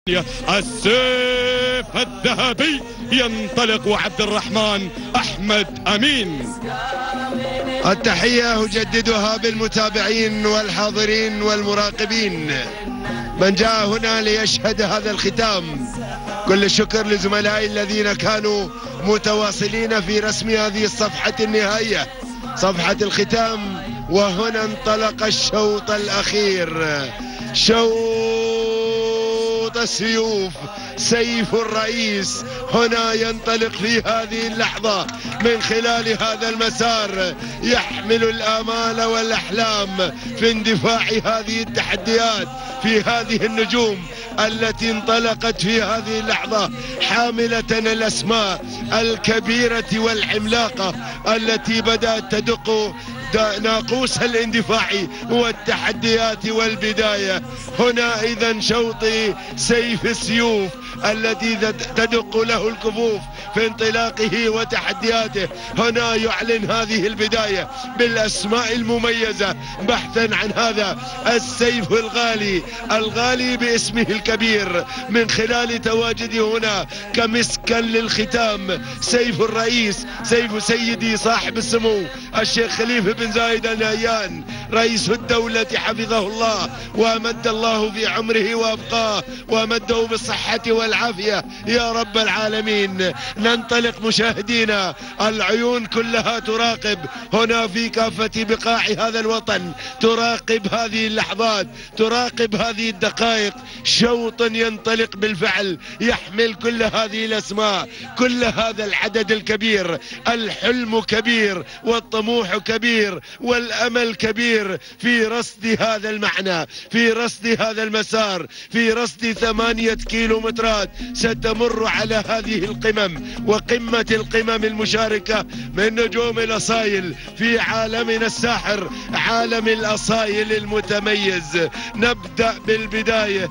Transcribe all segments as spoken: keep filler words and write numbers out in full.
السيف الذهبي ينطلق وعبد الرحمن أحمد أمين. التحية أجددها بالمتابعين والحاضرين والمراقبين من جاء هنا ليشهد هذا الختام. كل الشكر لزملائي الذين كانوا متواصلين في رسم هذه الصفحة النهائية، صفحة الختام. وهنا انطلق الشوط الأخير، شوط السيوف، سيف الرئيس هنا ينطلق في هذه اللحظة من خلال هذا المسار، يحمل الآمال والأحلام في اندفاع هذه التحديات، في هذه النجوم التي انطلقت في هذه اللحظة حاملة الأسماء الكبيرة والعملاقة التي بدأت تدق ناقوس الاندفاع والتحديات والبداية. هنا إذا شوط سيف السيوف الذي تدق له الكفوف في انطلاقه وتحدياته، هنا يعلن هذه البداية بالأسماء المميزة بحثا عن هذا السيف الغالي الغالي باسمه الكبير من خلال تواجده هنا كمسكا للختام. سيف الرئيس، سيف سيدي صاحب السمو الشيخ خليفة بن زايد آل نهيان رئيس الدولة حفظه الله وأمد الله في عمره وأبقاه وأمده بالصحة والعافية يا رب العالمين. ننطلق مشاهدينا، العيون كلها تراقب هنا في كافة بقاع هذا الوطن، تراقب هذه اللحظات، تراقب هذه الدقائق. شوط ينطلق بالفعل يحمل كل هذه الأسماء، كل هذا العدد الكبير. الحلم كبير والطموح كبير والأمل كبير في رصد هذا المعنى، في رصد هذا المسار، في رصد ثمانية كيلومترات ستمر على هذه القمم وقمة القمم المشاركة من نجوم الأصايل في عالمنا الساحر، عالم الأصايل المتميز. نبدأ بالبداية،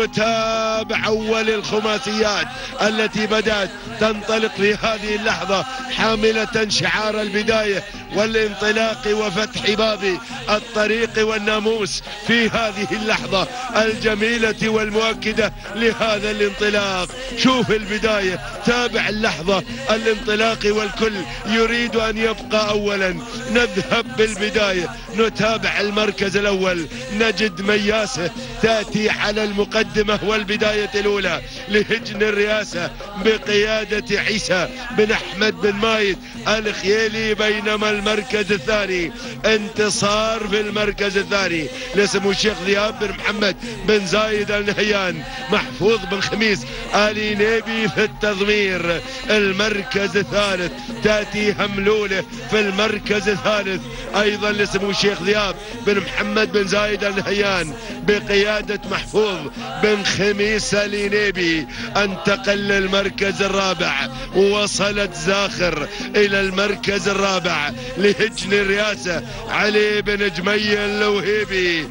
نتابع أول الخماسيات التي بدأت تنطلق في هذه اللحظة حاملة شعار البداية والانطلاق وفتح باب الطريق والناموس في هذه اللحظة الجميلة والمؤكدة لهذا الانطلاق. شوف البداية، تابع اللحظة، الانطلاق والكل يريد أن يبقى أولا. نذهب بالبداية، نتابع المركز الأول، نجد مياسة تأتي على المقدمة والبداية الأولى لهجن الرئاسة بقيادة عيسى بن أحمد بن مايد الخيالي، بينما المركز الثاني انتصار في المركز الثاني لسمو الشيخ ذياب بن محمد بن زايد آل نهيان، محفوظ بن خميس آل نيبي في التضمير. المركز الثالث تأتي هملولة في المركز الثالث أيضا لسمو الشيخ ذياب بن محمد بن زايد آل نهيان بقيادة محفوظ بن خميس آل نيبي. انتقل للمركز الرابع، وصلت زاخر إلى المركز الرابع لهجن الرئاسة علي بن جميل الوهيبي.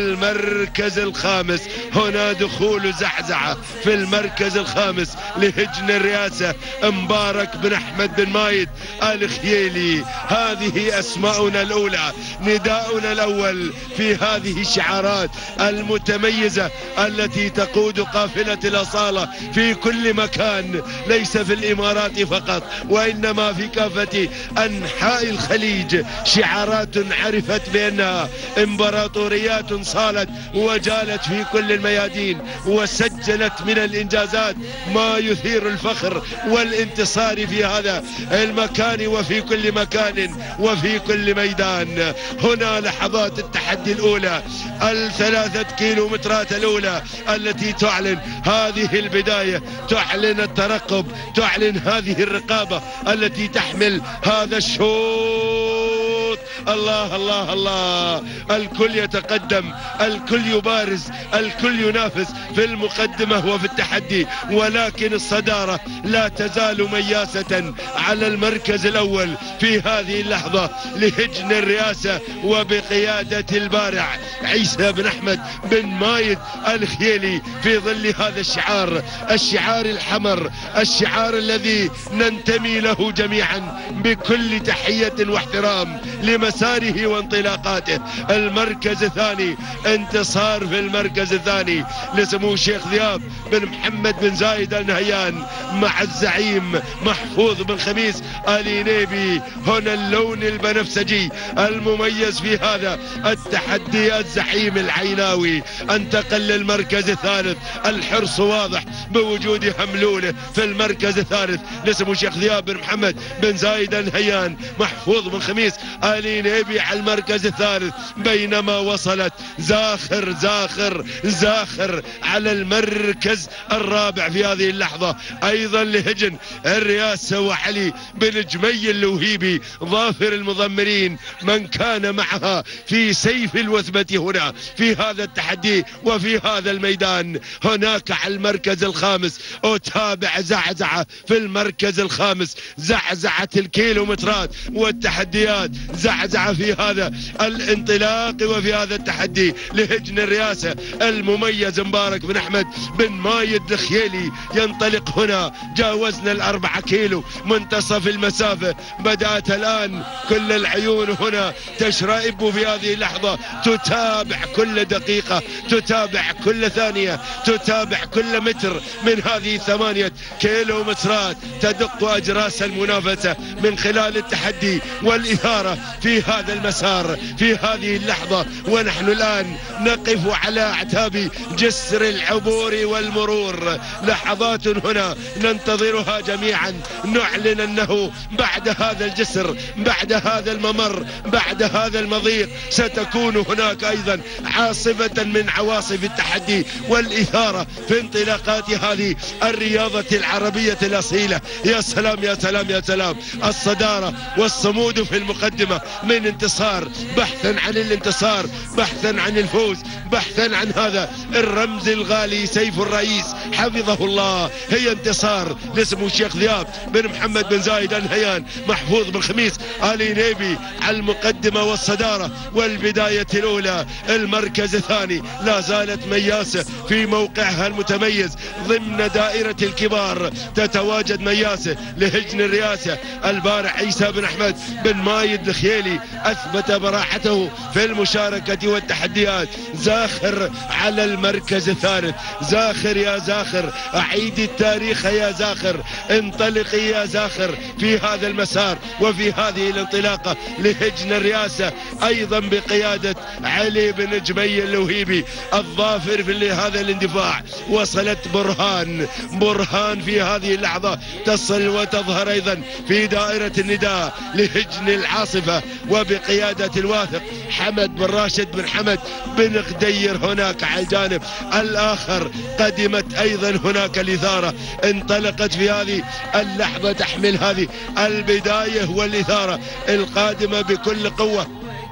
المركز الخامس هنا دخول زعزعة في المركز الخامس لهجن الرئاسة مبارك بن أحمد بن مايد الخيالي. هذه أسماؤنا الأولى، نداؤنا الأول في هذه الشعارات المتميزة التي تقود قافلة الأصالة في كل مكان، ليس في الإمارات فقط وإنما في كافة أنحاء الخليج. شعارات عرفت بأنها إمبراطوريات صالت وجالت في كل الميادين وسجلت من الإنجازات ما يثير الفخر والانتصار في هذا المكان وفي كل مكان وفي كل ميدان. هنا لحظات التحدي الأولى، الثلاثة كيلومترات الأولى التي تعلن هذه البداية، تعلن الترقب، تعلن هذه الرقابة التي تحمل هذا الشوط. الله الله الله، الكل يتقدم، الكل يبارز، الكل ينافس في المقدمة وفي التحدي، ولكن الصدارة لا تزال مياسة على المركز الأول في هذه اللحظة لهجن الرئاسة وبقيادة البارع عيسى بن أحمد بن مايد الخيالي في ظل هذا الشعار، الشعار الحمر، الشعار الذي ننتمي له جميعا بكل تحية واحترام لمسار مساره وانطلاقاته. المركز الثاني، انتصار في المركز الثاني لسمو الشيخ ذياب بن محمد بن زايد آل نهيان مع الزعيم محفوظ بن خميس آل نيبي. هنا اللون البنفسجي المميز في هذا التحدي. الزعيم العيناوي انتقل للمركز الثالث. الحرص واضح بوجود هملوله في المركز الثالث لسمو الشيخ ذياب بن محمد بن زايد آل نهيان محفوظ بن خميس آل نيبي على المركز الثالث. بينما وصلت زاخر زاخر زاخر على المركز الرابع في هذه اللحظة ايضا لهجن الرئاسة وعلي بن جمي اللوهيبي ظافر المضمرين من كان معها في سيف الوثبة هنا في هذا التحدي وفي هذا الميدان. هناك على المركز الخامس أتابع زعزعة في المركز الخامس، زعزعة الكيلومترات والتحديات، زعزعة في هذا الانطلاق وفي هذا التحدي لهجن الرئاسة المميز مبارك بن أحمد بن مايد الخيلي. ينطلق هنا، جاوزنا الأربعة كيلو منتصف المسافة. بدأت الآن كل العيون هنا تشرئب في هذه اللحظة، تتابع كل دقيقة، تتابع كل ثانية، تتابع كل متر من هذه ثمانية كيلومترات. تدق أجراس المنافسة من خلال التحدي والإثارة في هذا المسار في هذه اللحظة. ونحن الآن نقف على أعتاب جسر العبور والمرور. لحظات هنا ننتظرها جميعا، نعلن أنه بعد هذا الجسر، بعد هذا الممر، بعد هذا المضيق ستكون هناك أيضا عاصفة من عواصف التحدي والإثارة في انطلاقات هذه الرياضة العربية الأصيلة. يا سلام يا سلام يا سلام، الصدارة والصمود في المقدمة من انتصار، بحثا عن الانتصار، بحثا عن الفوز، بحثا عن هذا الرمز الغالي سيف الرئيس حفظه الله. هي انتصار لسمو الشيخ ذياب بن محمد بن زايد آل نهيان محفوظ بن خميس آل نيبي على المقدمة والصدارة والبداية الأولى. المركز الثاني لا زالت مياسة في موقعها المتميز ضمن دائرة الكبار. تتواجد مياسة لهجن الرئاسة البارع عيسى بن أحمد بن مايد الخيلي، أثبت براعته في المشاركة والتحديات. زاخر على المركز الثالث. زاخر يا زاخر، أعيد التاريخ يا زاخر، انطلقي يا زاخر في هذا المسار وفي هذه الانطلاقة لهجن الرئاسة أيضا بقيادة علي بن جمي اللوهيبي الظافر في هذا الاندفاع. وصلت برهان برهان في هذه اللحظة، تصل وتظهر أيضا في دائرة النداء لهجن العاصفة وبقيادة الواثق حمد بن راشد بن حمد بن غدير. هناك على الجانب الآخر قدمت أيضا هناك الإثارة، انطلقت في هذه اللحظة تحمل هذه البداية والإثارة القادمة بكل قوة.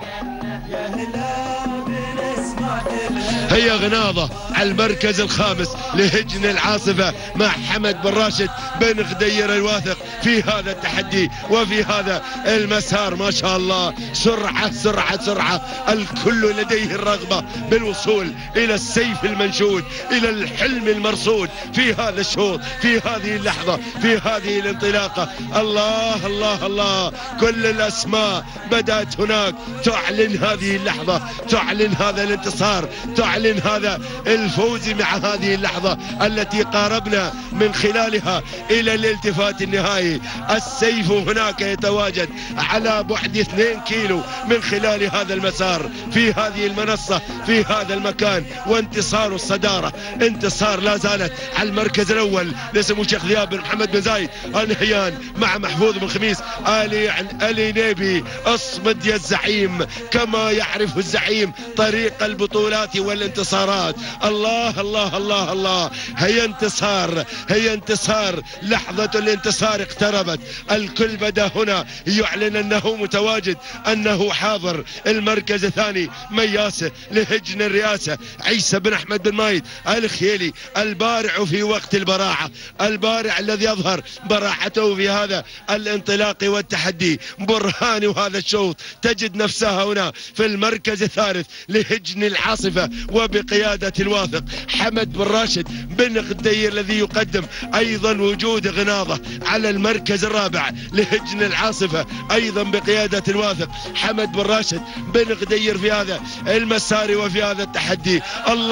هي غناضة على المركز الخامس لهجن العاصفة مع حمد بن راشد بن غدير الواثق في هذا التحدي وفي هذا المسار. ما شاء الله، سرعة سرعة سرعة، الكل لديه الرغبة بالوصول إلى السيف المنشود، إلى الحلم المرصود في هذا الشوط، في هذه اللحظة، في هذه الانطلاقة. الله الله الله، كل الأسماء بدأت هناك تعلن هذه اللحظة، تعلن هذا الانتصار، تعلن هذا الفوز مع هذه اللحظة التي قاربنا من خلالها إلى الالتفات النهائي. السيف هناك يتواجد على بعد اثنين كيلو من خلال هذا المسار في هذه المنصة في هذا المكان. وانتصار الصدارة، انتصار لا زالت على المركز الأول لسمو الشيخ ذياب بن محمد بن زايد آل نهيان مع محفوظ بن خميس آل آل نيبي. اصمد يا الزعيم كما يعرف الزعيم طريق البطولات والانتصارات. الله الله الله الله، هي انتصار، هي انتصار، لحظة الانتصار اقتربت. الكل بدا هنا يعلن أنه متواجد، أنه حاضر. المركز الثاني مياسة لهجن الرئاسة عيسى بن أحمد بن مايد الخيلي، البارع في وقت البراعة، البارع الذي يظهر براعته في هذا الانطلاق والتحدي. برهان هذا الشوط تجد نفسها هنا في المركز الثالث لهجن العاصفة وبقيادة الواثق الواثق حمد بن راشد بن غدير الذي يقدم أيضا وجود غناضة على المركز الرابع لهجن العاصفة أيضا بقيادة الواثق حمد بن راشد بن غدير في هذا المسار وفي هذا التحدي.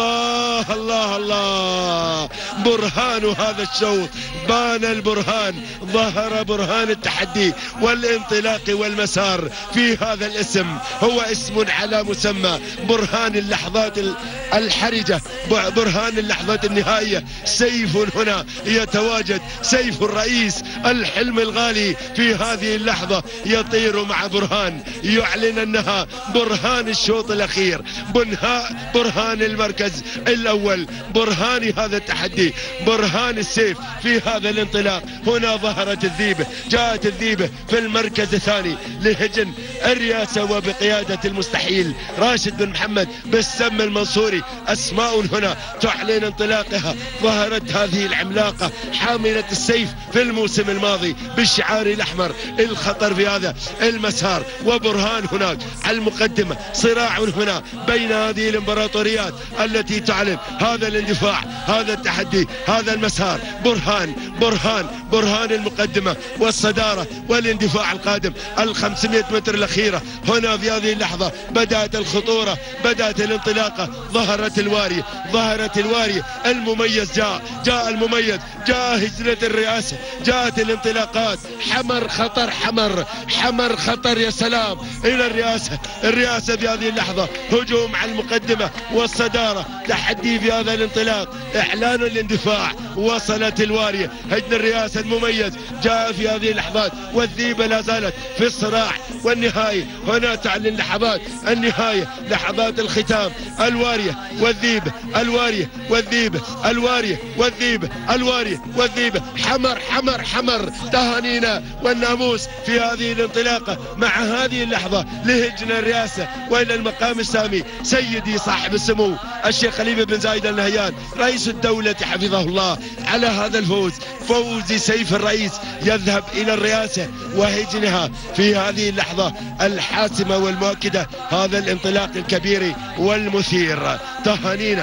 الله الله الله، برهان هذا الشوط، بان البرهان، ظهر برهان التحدي والانطلاق والمسار في هذا الاسم، هو اسم على مسمى، برهان اللحظات الحرجة، برهان اللحظات النهائية. سيف هنا يتواجد، سيف الرئيس الحلم الغالي في هذه اللحظة يطير مع برهان، يعلن أنها برهان الشوط الأخير، بنهاء برهان المركز الأول، برهان هذا التحدي، برهان السيف في هذا الانطلاق. هنا ظهرت الذيبة، جاءت الذيبة في المركز الثاني لهجن الرئاسة وبقيادة المستحيل راشد بن محمد بالسم المنصوري. أسماء هنا تعلن انطلاقها، ظهرت هذه العملاقة حاملة السيف في الموسم الماضي بالشعار الأحمر، الخطر في هذا المسار، وبرهان هناك على المقدمة. صراع هنا بين هذه الامبراطوريات التي تعلن هذا الاندفاع، هذا التحدي، هذا المسار. برهان برهان برهان المقدمة والصدارة والاندفاع القادم، الخمسمائة متر الأخيرة. هنا في هذه اللحظة بدأت الخطورة، بدأت الانطلاقة، ظهرت الوارية، ظهرت الوارية. المميز جاء، جاء المميز، جاء هجنة الرئاسة، جاءت الانطلاقات. حمر خطر، حمر حمر خطر، يا سلام إلى الرئاسة. الرئاسة في هذه اللحظة هجوم على المقدمة والصدارة، تحدي في هذا الانطلاق، إعلان الاندفاع. وصلت الوارية، هجن الرئاسة المميز جاء في هذه اللحظات، والذيبة لا زالت في الصراع والنهاية. هنا تعلن لحظات النهاية، لحظات الختام. الوارية والذيبة، الوارية والذيبة، الوارية والذيبة، الوارية والذيبة. حمر حمر حمر، تهانينا والناموس في هذه الانطلاقة مع هذه اللحظة لهجن الرئاسة. وإلى المقام السامي سيدي صاحب السمو الشيخ خليفة بن زايد آل نهيان رئيس الدولة حفظه الله على هذا الفوز، فوز سيف الرئيس، يذهب إلى الرئاسة وهجنها في هذه اللحظة الحاسمة والمؤكدة، هذا الانطلاق الكبير والمثير. تهانينا.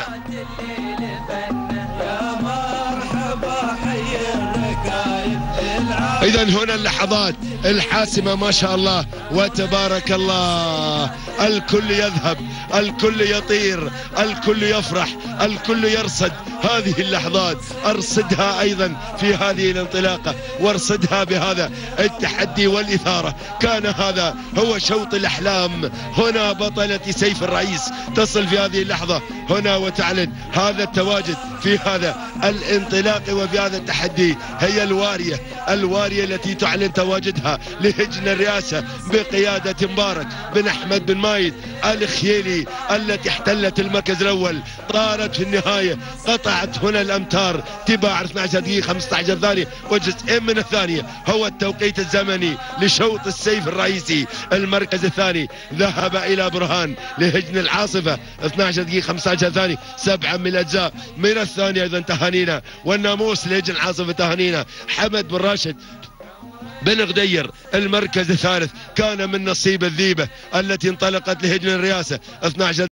إذا هنا اللحظات الحاسمة ما شاء الله وتبارك الله، الكل يذهب، الكل يطير، الكل يفرح، الكل يرصد هذه اللحظات. أرصدها أيضا في هذه الانطلاقة، وارصدها بهذا التحدي والإثارة. كان هذا هو شوط الأحلام. هنا بطلة سيف الرئيس تصل في هذه اللحظة هنا وتعلن هذا التواجد في هذا الانطلاق وفي هذا التحدي. هي الوارية، الوارية التي تعلن تواجدها لهجن الرئاسة بقيادة مبارك بن أحمد بن مايد الخيلي، التي احتلت المركز الأول. طارت في النهاية، قطعت هنا الأمتار تباع اثنتي عشرة دقيقة خمسة عشر ثانية وجزء من الثانية، هو التوقيت الزمني لشوط السيف الرئيسي. المركز الثاني ذهب إلى برهان لهجن العاصفة، اثنتي عشرة دقيقة خمسة عشر ثانية، سبعة من الأجزاء من الثانية. إذا تهانينا. والناموس لهجن العاصفة تهانينا. حمد بن راشد بن غدير المركز الثالث، كان من نصيب الذيبة التي انطلقت لهجن الرئاسة اثنتي عشرة